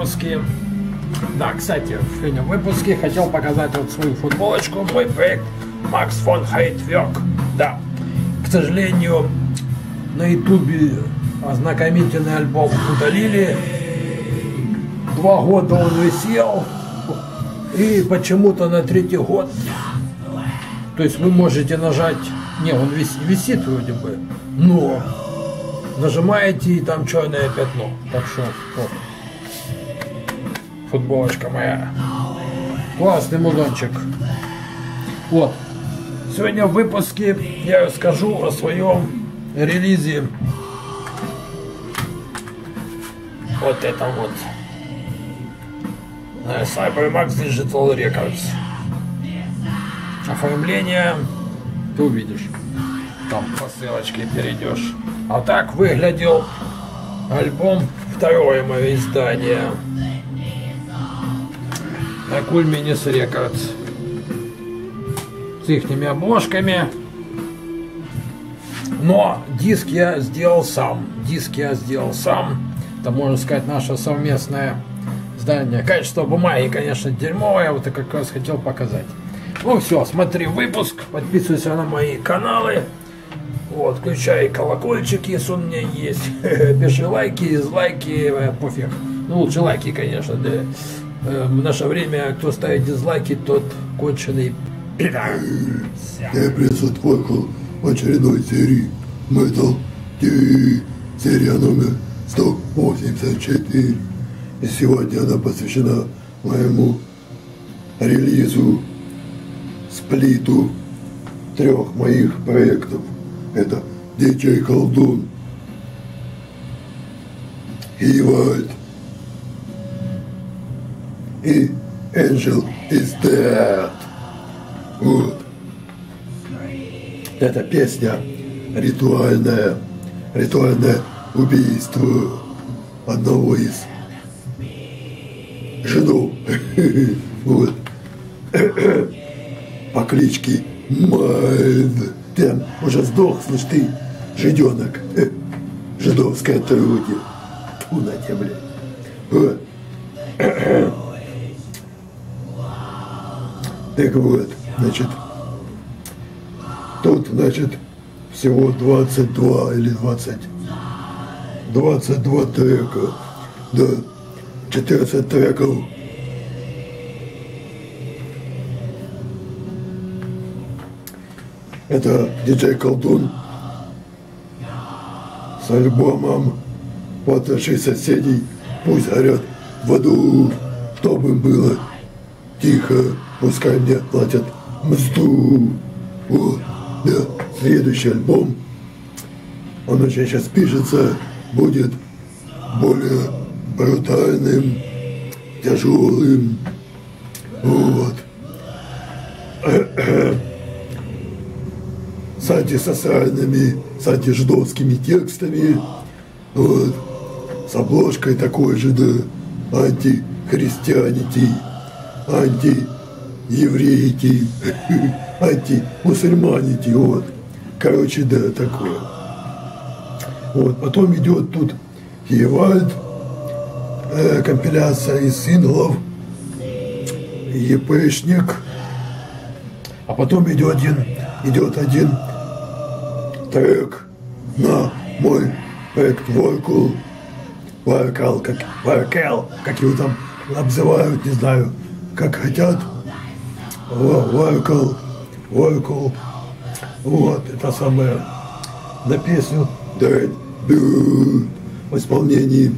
выпуске. Да, кстати, в сегодня выпуске хотел показать вот свою футболочку, мой проект Max von Heidwerk. Да, к сожалению, на ютубе ознакомительный альбом удалили. 2 года он висел, и почему-то на 3-й год, то есть вы можете нажать, не, он висит вроде бы, но нажимаете, и там черное пятно. Так что вот, футболочка моя, классный мудончик. Вот, сегодня в выпуске я расскажу о своем релизе. Вот это вот CyberMax Digital Records. Оформление ты увидишь, там по ссылочке перейдешь. А так выглядел альбом, второе мое издание на Culminis Records с ихними обложками. Но диск я сделал сам. Это, можно сказать, наше совместное издание. Качество бумаги, конечно, дерьмовое. Вот я как раз хотел показать. Ну все, смотри выпуск, подписывайся на мои каналы. Вот, включай колокольчик, если он у меня есть. Пиши лайки, дизлайки, пофиг. Ну, лучше лайки, конечно, да. В наше время, кто ставит дизлайки, тот конченый пидор. Я присутствовал в очередной серии Metal TV, серия номер 184. И сегодня она посвящена моему релизу, сплиту 3 моих проектов. Это DJ Колдун, Evil и Angel is Dead. Вот. Эта песня ритуальное убийство одного из жидов. Вот. По кличке Майнд. Ты уже сдох, слышь ты, жиденок. Жидовское отродье. Фу на тебя, блядь. Вот. Так вот, значит, тут, значит, всего 22 или 22 трека. Да, 14 треков. Это DJ Колдун с альбомом «Потроши соседей, пусть горят в аду, чтобы им было тихо, пускай мне платят мзду». Вот, да, следующий альбом, он очень сейчас пишется, будет более брутальным, тяжелым. Вот. С антисоциальными, с антижидовскими текстами, вот, с обложкой такой же, да, антихристианити, антиевреити, антимусульманити, вот, короче, да, такое. Вот, потом идет тут Евальд, компиляция из синглов, епешник, а потом идет один трек на мой проект Варкал, как его там обзывают, не знаю, как хотят. Варкал, вот, это самое, на песню в исполнении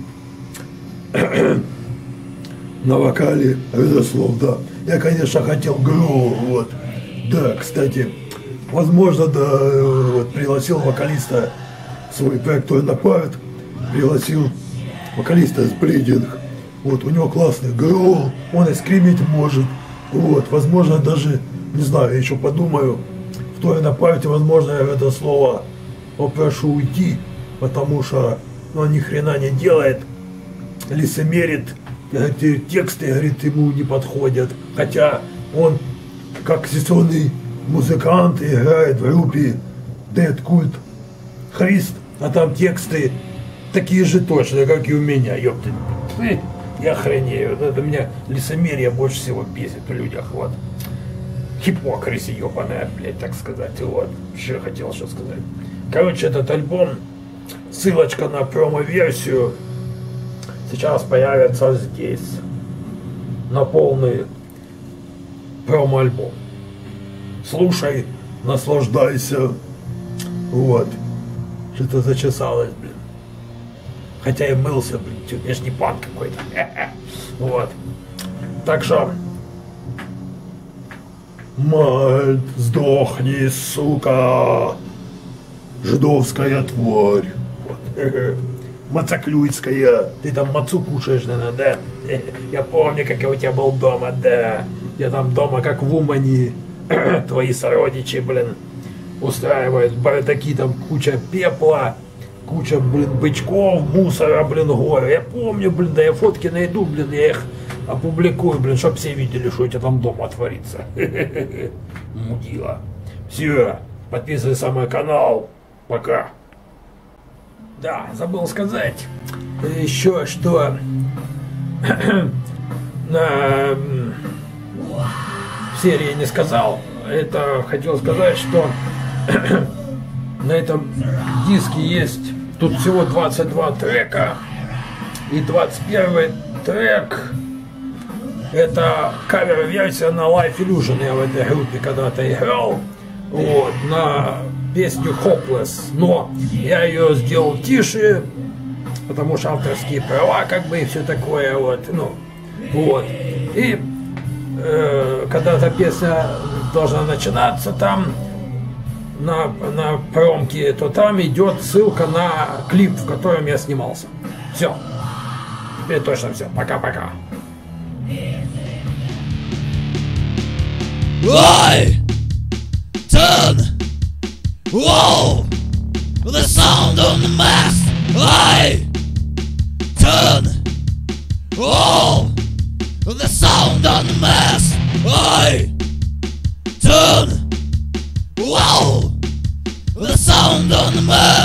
на вокале Родослов, да. Я, конечно, хотел Гроу, вот, да, кстати, возможно, да, вот, пригласил вокалиста в свой проект, кто напарит, пригласил вокалиста из Bleeding. Вот, у него классный гроул, он и скримить может. Вот, возможно, даже, не знаю, еще подумаю, кто на парте, возможно, я это слово попрошу уйти, потому что он ни хрена не делает, лицемерит, эти тексты, говорит, ему не подходят. Хотя он, как сессионный музыкант, играет в группе Dead Cult Христ, а там тексты такие же точно, как и у меня, ёпты. Я охренею. Это меня лицемерие больше всего бесит в людях, вот. Хипокрисия ебаная, блядь, так сказать, вот. Что я хотел что сказать. Короче, этот альбом, ссылочка на промо-версию сейчас появится здесь. На полный промо-альбом. Слушай, наслаждайся. Вот. Что-то зачесалось, блин. Хотя и мылся, блин, я ж не пан какой-то. Вот. Так что... Мальт, сдохни, сука! Жидовская тварь! Вот. Мацаклюйская. Ты там мацу кушаешь, наверное, да? Я помню, как я у тебя был дома, да. Я там дома, как в Умани. Твои сородичи, блин, устраивают бардаки, там куча пепла, куча, блин, бычков, мусора, блин, горы. Я помню, блин, да я фотки найду, блин, я их опубликую, блин, чтоб все видели, что у тебя там дома творится. Мудила. Все, подписывайся на мой канал. Пока. Да, забыл сказать еще, что на серии не сказал. Это хотел сказать, что на этом диске есть тут всего 22 трека. И 21 трек это кавер-версия на Life Illusion. Я в этой группе когда-то играл. Вот, на песню Hopeless. Но я ее сделал тише, потому что авторские права, как бы, и все такое, вот, ну, вот. И когда эта песня должна начинаться, там на промке, то там идет ссылка на клип, в котором я снимался. Все. Теперь точно все. Пока-пока. I turn, whoa, the sound on the mast. I turn, whoa, the sound on the mast. I turn, whoa, the sound on the mast.